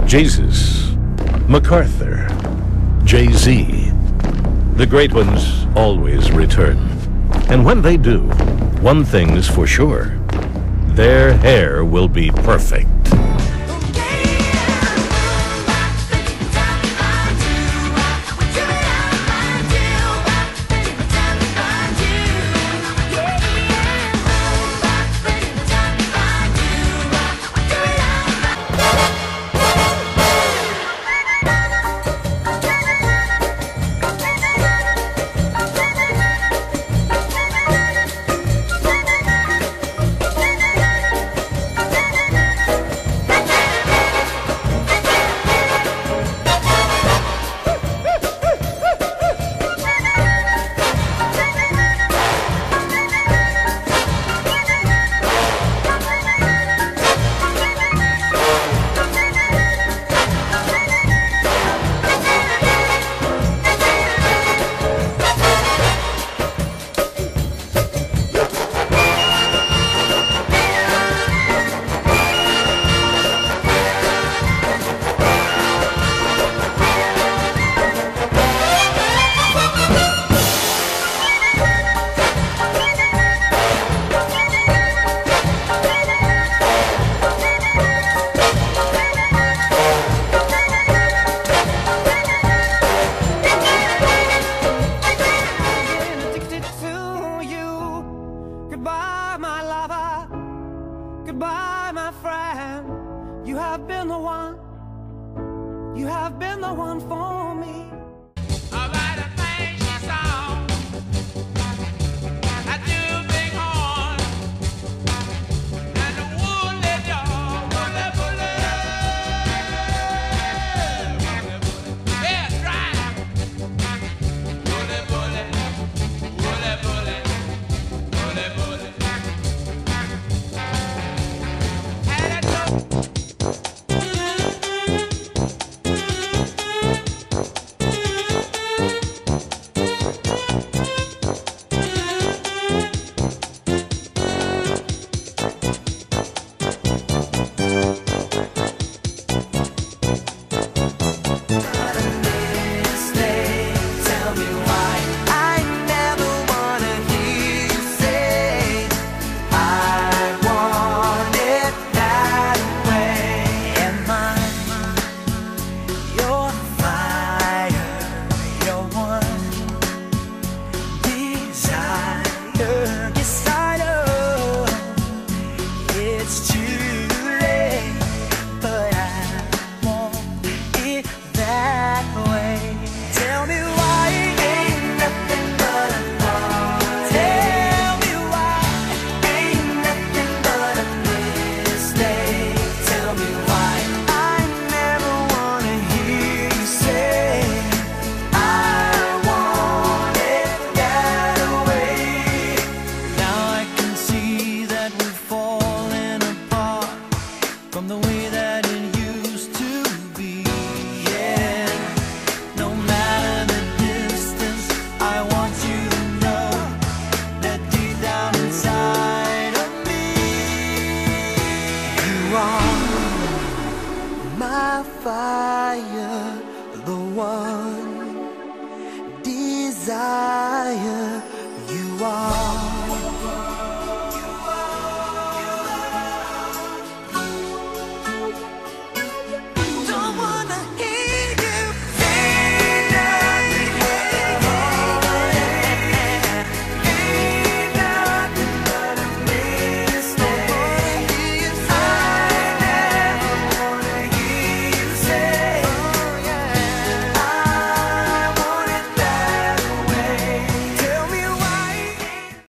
Jesus, MacArthur, Jay-Z. The great ones always return. And when they do, one thing's for sure. Their hair will be perfect. Goodbye, my friend. You have been the one. You have been the one for me. About the things she saw. I do big horn. And the woolly dog. Woolly, woolly. Woolly, woolly. Yeah, drive. Woolly, woolly. Woolly, woolly. Woolly, woolly. My fire.